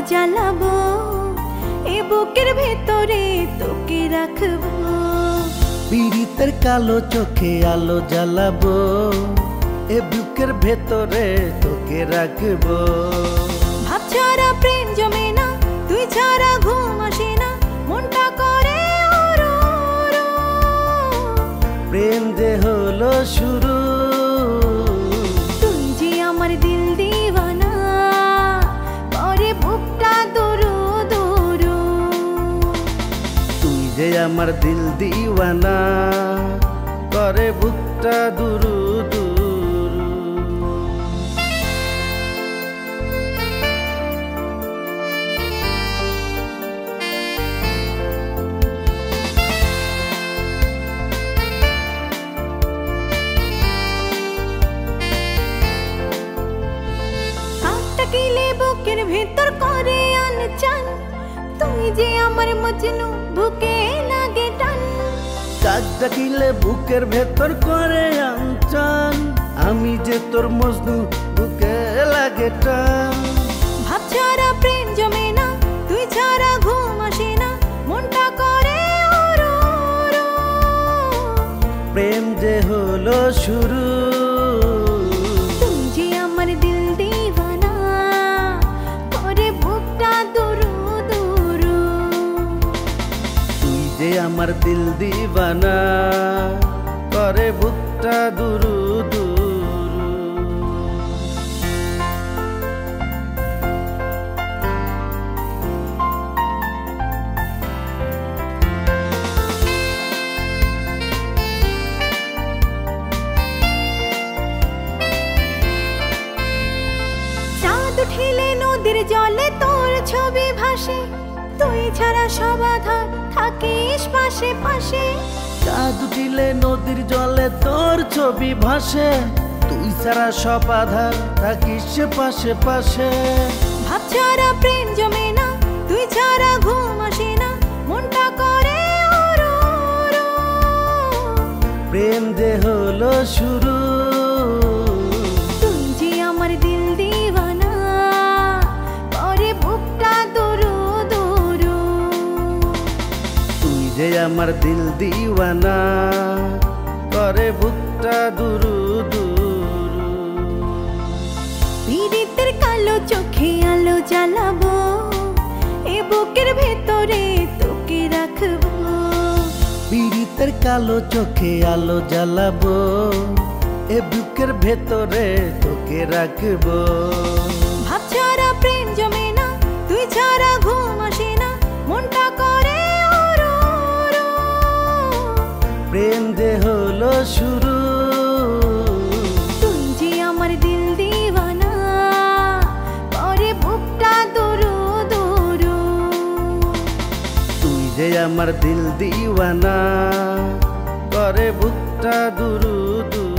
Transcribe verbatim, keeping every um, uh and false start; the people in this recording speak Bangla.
জ্বালাবো এ বুকের ভেতরে তোকে রাখবো পীড়িতের কালো চোখে আলো জ্বালাবো এ বুকের ভেতরে তোকে রাখবো ভাব ছাড়া প্রেম জমে না তুই ছাড়া ঘুম আসে না মনটা করে ওরো ওরো প্রেম যে হলো শুরু তুই যে আমার দিল দিওয়ানা করে বুকটা দুরু দুরু তুই যে আমার দিল দিওয়ানা করে বুকটা দুরু দুরু কিলে বুকের ভেতর করে আনচান তুই যে আমার মজনু বুকে লাগে টান কাক ডাকিলে বুকের ভেতর করে আনচান আমি যে তোর মজনু বুকে লাগে টান ভাব ছাড়া প্রেম জমে না তুই ছাড়া ঘুম আসে না মনটা করে ওরো ওরো প্রেম যে হলো শুরু তুই যে আমার দিল দিওয়ানা করে বুকটা দুরু দুরু তুই যে আমার দিল দিওয়ানা করে বুকটা দুরু দুরু উঠিলে নদীর জলে তোর ছবি ভাসে তুই ছাড়া সব আধার থাকিস পাশে পাশে চাঁদ উঠিলে নদীর জলে তোর ছবি ভাসে তুই ছাড়া সব আধার থাকিস পাশে পাশে ভাব ছাড়া প্রেম জমে না তুই ছাড়া ঘুম আসে না মনটা করে ওরো ওরো প্রেম যে হলো শুরু তুই যে আমার দিল দিওয়ানা করে বুকটা দুরু দুরু তুই যে আমার দিল দিওয়ানা করে বুকটা দুরু দুরু পীড়িতের কালো চোখে আলো জ্বালাবো এ বুকের ভেতরে তোকে রাখবো পীড়িতের কালো চোখে আলো জ্বালাবো এ বুকের ভেতরে তোকে রাখবো ভাব ছাড়া প্রেম জমে না তুই ছাড়া ঘুম আসে না মনটা করে ওরো ওরো প্রেম যে হলো শুরু তুই যে আমার দিল দিওয়ানা করে বুকটা দুরু দুরু তুই যে আমার দিল দিওয়ানা করে বুকটা দুরু দুরু